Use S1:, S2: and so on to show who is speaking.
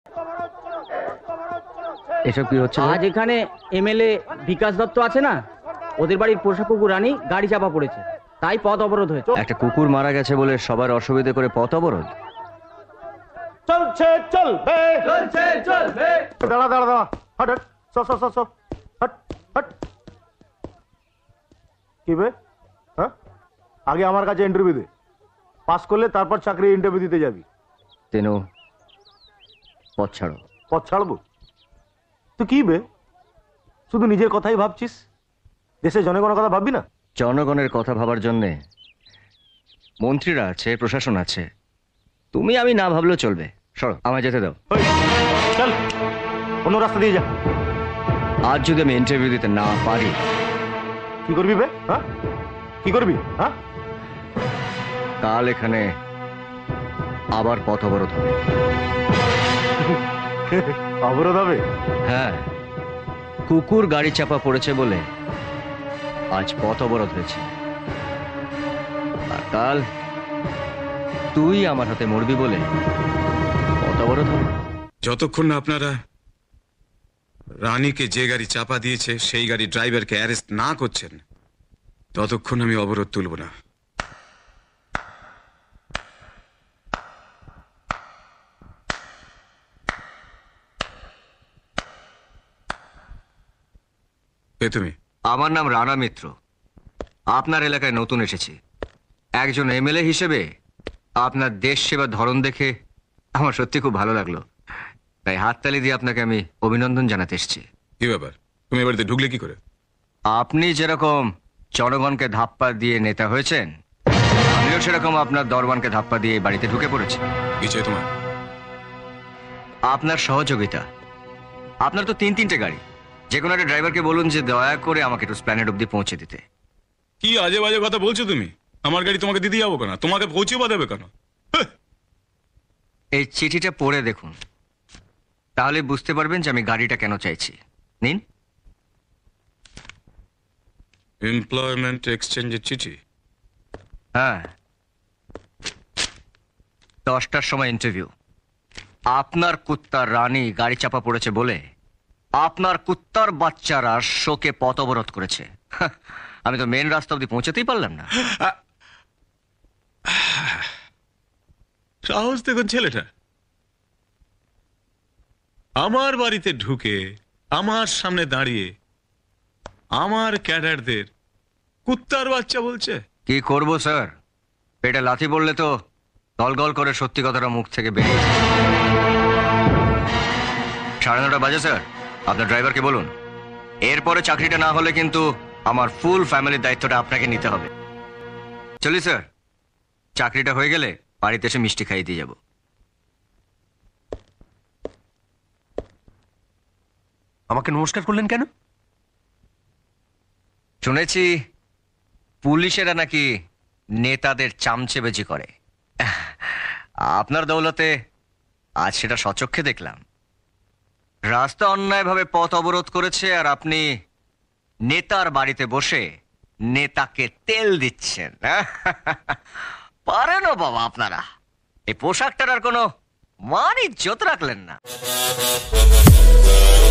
S1: এসব কি হচ্ছে?
S2: আজ এখানে এমএলএ বিকাশ দত্ত আছে না, ওদের বাড়ির পোষা কুকুর রানী গাড়ি চাপা পড়েছে, তাই পথ অবরোধ হয়েছে।
S1: একটা কুকুর মারা গেছে বলে সবার অসুবিধে করে পথ অবরোধ?
S3: চলছে চলবে, চলছে চলবে। দাঁড়া দাঁড়া দাঁড়া, হট হট, সব সব সব সব, হট হট। কি বে? হ্যাঁ, আগে আমার কাছে ইন্টারভিউ দে, পাস করলে তারপর চাকরি ইন্টারভিউ দিতে যাবি।
S1: তেনো পথ ছাড়ো।
S3: পথ ছাড়বো? তুই কি বে, শুধু নিজের কথাই ভাবছিস, দেশের জনগণের কথা ভাববি না?
S1: জনগণের কথা ভাবার জন্যে মন্ত্রীরা আছে, প্রশাসন আছে, তুমি আমি না ভাবলেও চলবে। সরো, আমায় যেতে দাও।
S3: চল অন্য রাস্তা দিয়ে যা।
S1: আজ যদি আমি ইন্টারভিউ দিতে না পারি,
S3: কি করবি বে? হ্যাঁ, কি করবি? হ্যাঁ,
S1: কাল এখানে আবার পথ অবরোধ হবে।
S3: অবরোধ হবে?
S1: হ্যাঁ, কুকুর গাড়ি চাপা পড়েছে বলে আজ পথ অবরোধ হয়েছে। আর কাল তুই আমার হাতে মরবি বলে পথ অবরোধ হবে।
S4: যতক্ষণ না আপনারা রানীকে যে গাড়ি চাপা দিয়েছে সেই গাড়ি ড্রাইভারকে অ্যারেস্ট না করছেন, ততক্ষণ আমি অবরোধ তুলব না। কে তুমি?
S1: আমার নাম রানা মিত্র, আপনার এলাকায় নতুন এসেছি। একজন এমএলএ হিসেবে আপনার দেশ সেবার ধরন দেখে আমার সত্যি খুব ভালো লাগলো, তাই হাততালি দিয়ে আপনাকে আমি অভিনন্দন জানাতে এসেছি।
S4: কি ব্যাপার, তুমি বাড়িতে ঢুকলে কি করে?
S1: আপনি যেরকম জনগণকে ধাপ্পা দিয়ে নেতা হয়েছেন, আমিও সেরকম আপনার দরবানকে ধাপ্পা দিয়ে বাড়িতে ঢুকে পড়েছি।
S4: কি চাই তোমার?
S1: আপনার সহযোগিতা। আপনার তো তিনটে গাড়ি, যে কোনো একটা ড্রাইভারকে বলুন যে দয়া করে আমাকে একটু প্ল্যানেট অব্দি পৌঁছে দিতে।
S4: কি আজে বাজে কথা বলছো তুমি? আমার গাড়ি তোমাকে দিতে যাবো কেন? তোমাকে পৌঁছে বা দেবে কেন?
S1: এই চিঠিটা পড়ে দেখুন, তাহলে বুঝতে পারবেন যে আমি গাড়িটা কেন চাইছি। নিন।
S4: এমপ্লয়মেন্ট এক্সচেঞ্জের চিঠি?
S1: হ্যাঁ, 10টার সময় ইন্টারভিউ। আপনার কুত্তার রানী গাড়ি চাপা পড়েছে বলে আপনার কুত্তার বাচ্চারা শোকে পথ অবরোধ করেছে। আমি তো মেন রাস্তা অব্দি পৌঁছাতেই পারলাম না।
S4: সাহস দেখুন ছেলেটা, আমার বাড়িতে ঢুকে আমার সামনে দাঁড়িয়ে আমার ক্যাডারদের কুত্তার বাচ্চা বলছে।
S1: কি করব স্যার, পেটে লাথি বললে তো গলগল করে সত্যি কথাটা মুখ থেকে বেরিয়ে যায়। 9:30 বাজে স্যার, আপনার ড্রাইভারকে বলুন এরপরে চাকরিটা না হলে কিন্তু আমার ফুল ফ্যামিলির দায়িত্বটা আপনাকে নিতে হবে। চলি স্যার, চাকরিটা হয়ে গেলে বাড়িতে এসে মিষ্টি খাইয়ে দিয়ে যাব।
S5: আমাকে নমস্কার করলেন কেন?
S1: শুনেছি পুলিশেরা নাকি নেতাদের চামচেবাজি করে। আপনার দৌলতে আজ সেটা সচক্ষে দেখলাম। রাস্তা অন্যায়ভাবে পথ অবরোধ করেছে আর আপনি নেতার বাড়িতে বসে নেতাকে তেল দিচ্ছেন। পারেন বাবা আপনারা, এই পোশাকটার আর কোনো মান ইজ্জত রাখলেন না।